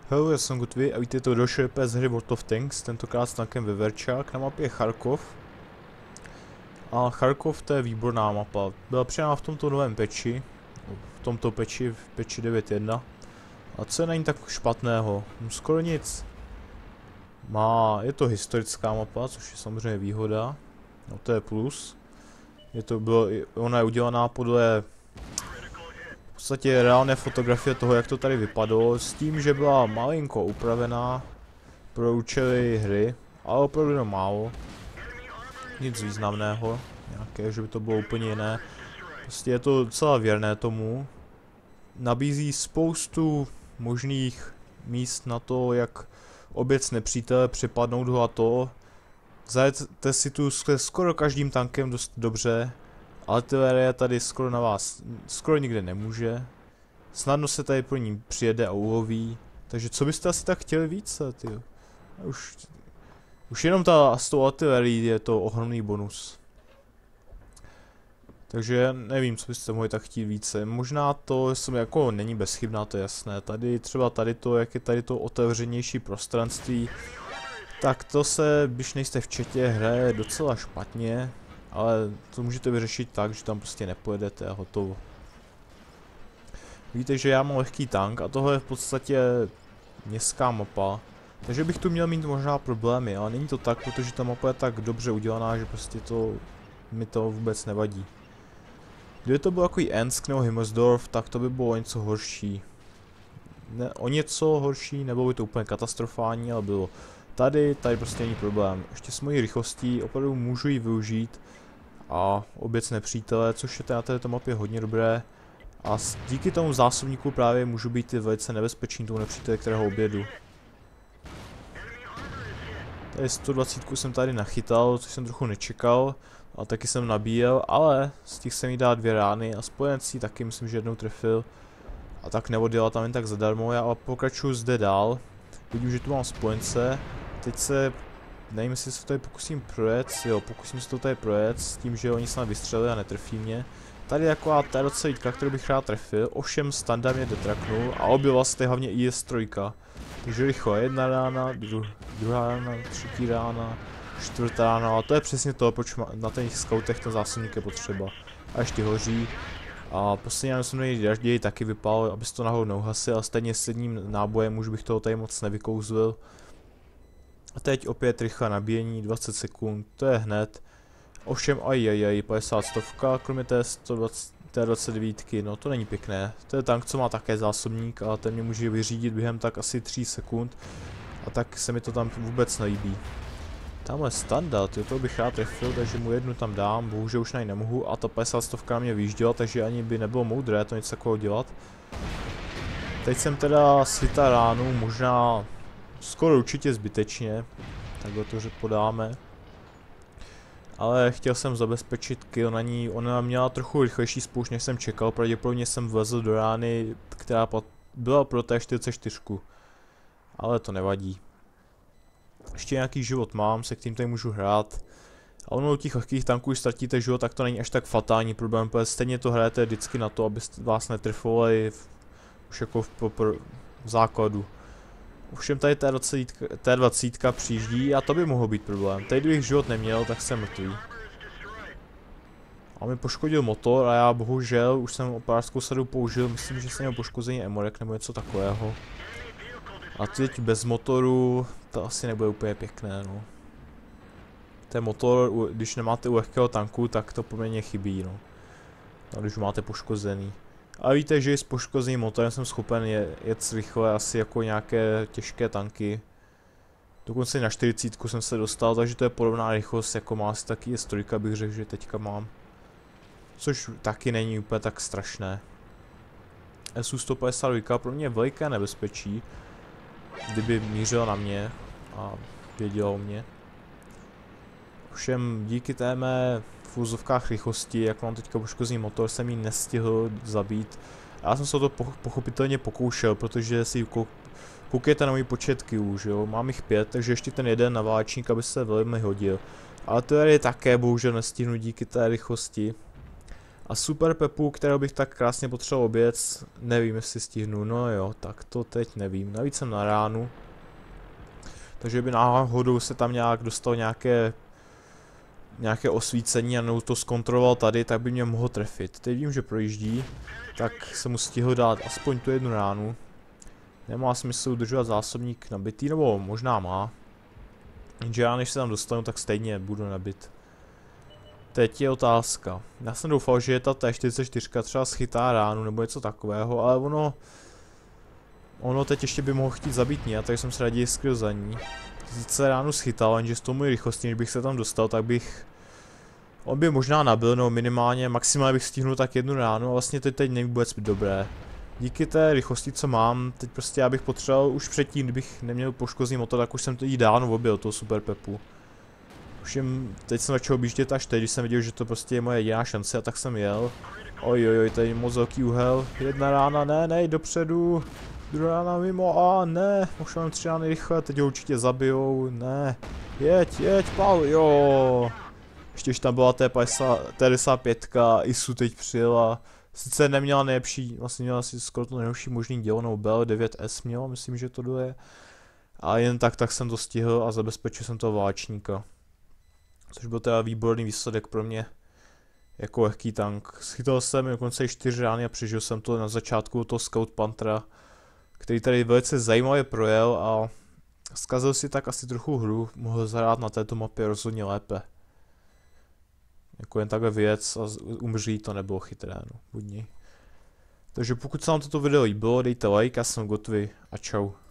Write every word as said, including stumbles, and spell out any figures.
Hello, já jsem Gutvy a vítejte to další z hry World of Tanks, tentokrát s tankem Veverčák, na mapě Charkov. A Charkov to je výborná mapa, byla přidána v tomto novém peči, v tomto peči, v peči devět jedna. A co je na ní tak špatného? Skoro nic. Má, je to historická mapa, což je samozřejmě výhoda, no to je plus. Je to bylo, ona je udělaná podle v podstatě reálné fotografie toho, jak to tady vypadalo, s tím, že byla malinko upravená pro účely hry, ale opravdu jenom málo. Nic významného, nějaké, že by to bylo úplně jiné. Prostě je to docela věrné tomu. Nabízí spoustu možných míst na to, jak oběc nepřítele, přepadnout ho a to. Zajete si tu skoro každým tankem dost dobře. Artilerie tady skoro na vás, skoro nikde nemůže. Snadno se tady pro ní přijede a uloví. Takže co byste asi tak chtěli více, tyjo? Už, už jenom ta s tou artilerií je to ohromný bonus. Takže nevím, co byste mohli tak chtít více. Možná to jsem jako není bezchybná, to je jasné. Tady třeba tady to, jak je tady to otevřenější prostranství, tak to se, když nejste v chatě, hraje docela špatně. Ale to můžete vyřešit tak, že tam prostě nepojedete a hotovo. Víte, že já mám lehký tank a tohle je v podstatě městská mapa. Takže bych tu měl mít možná problémy, ale není to tak, protože ta mapa je tak dobře udělaná, že prostě to mi to vůbec nevadí. Kdyby to bylo takový Ensk nebo Himmersdorf, tak to by bylo něco horší. Ne, o něco horší, nebylo by to úplně katastrofální, ale bylo. Tady, tady prostě není problém. Ještě s mojí rychlostí opravdu můžu ji využít a oběc nepřítele, což je na této mapě hodně dobré. A díky tomu zásobníku právě můžu být i velice nebezpečný tomu nepřítele, kterého objedu. Tady sto dvacet jsem tady nachytal, což jsem trochu nečekal. A taky jsem nabíjel, ale z těch jsem jí dal dvě rány a spojencí taky myslím, že jednou trefil. A tak neodjela tam jen tak zadarmo, já ale pokračuju zde dál. Vidím, že tu mám spojence. Teď se, nevím, jestli se to tady pokusím projet, jo, pokusím se to tady projet s tím, že oni se nám vystřelili a netrefí mě. Tady je taková T dvacet jedna, kterou bych rád trefil, ovšem standa mě detraknul a objevila se hlavně I S tři. Takže rychle, jedna rána, dru, druhá rána, třetí rána, čtvrtá rána, a to je přesně to, proč na těch scoutech ten zásobník je potřeba. A ještě hoří. A poslední ráno jsem nejraději taky vypál, aby se to nahoru neuhasil, a stejně s jedním nábojem už bych toho tady moc nevykouzlil. A teď opět rychlé nabíjení, dvacet sekund, to je hned. Ovšem ajajaj, padesát stovka, kromě té sto dvacet, té dvacet devět, no to není pěkné. To je tank, co má také zásobník a ten mě může vyřídit během tak asi tří sekund. A tak se mi to tam vůbec nelíbí. Tamhle standard, jo, to bych rád trefil, takže mu jednu tam dám, bohužel už na ní nemohu a ta padesát stovka mě vyjížděla, takže ani by nebylo moudré to něco takového dělat. Teď jsem teda svita ránu, možná skoro určitě zbytečně, takhle to, že podáme. Ale chtěl jsem zabezpečit kill na ní, ona měla trochu rychlejší spoušť, než jsem čekal, pravděpodobně jsem vlezl do rány, která byla pro té čtyřicet čtyři. Ale to nevadí. Ještě nějaký život mám, se kterým tady můžu hrát. A ono u těch lehkých tanků, když ztratíte život, tak to není až tak fatální problém, protože stejně to hrajete vždycky na to, abyste vás netrfovali v, už jako v, v, v základu. Ovšem tady T dvacet přijíždí a to by mohlo být problém. Tady kdybych život neměl, tak jsem mrtvý. A mi poškodil motor a já bohužel už jsem operářskou sadu použil, myslím, že jsem měl poškození emorek nebo něco takového. A teď bez motoru to asi nebude úplně pěkné, no. Ten motor, když nemáte u lehkého tanku, tak to poměrně chybí, no. A když máte poškozený. A víte, že s poškozeným motorem jsem schopen je, jet rychle asi jako nějaké těžké tanky. Dokonce na čtyřicet jsem se dostal, takže to je podobná rychlost, jako má asi taky S tři, bych řekl, že teďka mám. Což taky není úplně tak strašné. S U sto padesát dva pro mě je veliké nebezpečí, kdyby mířil na mě a věděl o mě. Ovšem díky té mé v úzovkách rychlosti, jak mám teďka poškozený motor, jsem ji nestihl zabít. Já jsem se o to pochopitelně pokoušel, protože si koukejte na můj počet killů, že jo, mám jich pět, takže ještě ten jeden na válečník, aby se velmi hodil. Ale to je také bohužel nestihnu díky té rychlosti. A Super Pepu, kterou bych tak krásně potřeboval oběc, nevím, jestli stihnu, no jo, tak to teď nevím. Navíc jsem na ránu. Takže by náhodou se tam nějak dostal nějaké nějaké osvícení a nebo to zkontroloval tady, tak by mě mohl trefit. Teď vím, že projíždí, tak se mu stihl dát aspoň tu jednu ránu. Nemá smysl udržovat zásobník nabitý, nebo možná má. Jenže já než se tam dostanu, tak stejně budu nabit. Teď je otázka. Já jsem doufal, že je ta T čtyřicet čtyři třeba schytá ránu nebo něco takového, ale ono... Ono teď ještě by mohl chtít zabít mě, takže jsem se raději skryl za ní. Sice ránu schytal, jenže s tou mojí rychlostí, když bych se tam dostal, tak bych... On by možná nabil, no minimálně, maximálně bych stihnul tak jednu ránu a vlastně to teď není vůbec dobré. Díky té rychlosti, co mám, teď prostě já bych potřeboval už předtím, kdybych neměl poškozený motor, tak už jsem to jí dávno objel, toho Super Pepu. Už jim, teď jsem začal objíždět až teď, když jsem viděl, že to prostě je moje jediná šance a tak jsem jel. Oj, oj, oj, tady je moc velký úhel, jedna rána, ne, ne, dopředu. Druhá rána mimo, a ne, už mám tři rány rychle, teď ho určitě zabijou, ne. Jeď, jeď, pal, jo. Ještě když tam byla T padesát pět, Isu teď přijela. Sice neměla nejlepší, vlastně měla asi skoro to nejlepší možný dělo, nebo B L devět S měla, myslím, že to je. A jen tak, tak jsem to stihl a zabezpečil jsem toho váčníka. Což byl teda výborný výsledek pro mě. Jako lehký tank. Schytal jsem dokonce i čtyři rány a přežil jsem to na začátku toho Scout Panthera, který tady velice zajímavě projel a zkazil si tak asi trochu hru. Mohl zahrát na této mapě rozhodně lépe. Jako jen takhle věc a umřít, to nebylo chytré, no, budni. Takže pokud se vám toto video líbilo, dejte like, já jsem Gottwy a čau.